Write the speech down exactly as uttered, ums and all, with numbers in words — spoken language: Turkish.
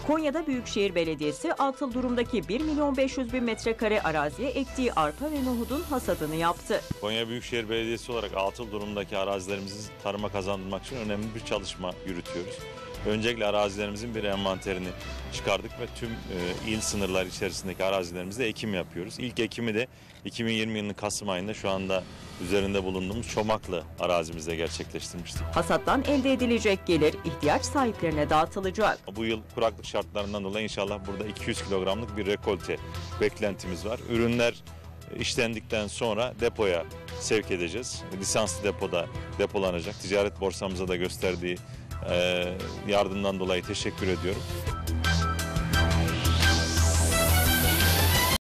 Konya'da Büyükşehir Belediyesi atıl durumdaki bir milyon beş yüz bin metrekare araziye ektiği arpa ve nohudun hasadını yaptı. Konya Büyükşehir Belediyesi olarak atıl durumdaki arazilerimizi tarıma kazandırmak için önemli bir çalışma yürütüyoruz. Öncelikle arazilerimizin bir envanterini çıkardık ve tüm e, il sınırları içerisindeki arazilerimizde ekim yapıyoruz. İlk ekimi de iki bin yirmi yılının Kasım ayında şu anda üzerinde bulunduğumuz Çomaklı arazimizde gerçekleştirmiştik. Hasattan elde edilecek gelir ihtiyaç sahiplerine dağıtılacak. Bu yıl kuraklık şartlarından dolayı inşallah burada iki yüz kilogramlık bir rekolte beklentimiz var. Ürünler işlendikten sonra depoya sevk edeceğiz. Lisanslı depoda depolanacak. Ticaret borsamıza da gösterdiği yardımdan dolayı teşekkür ediyorum.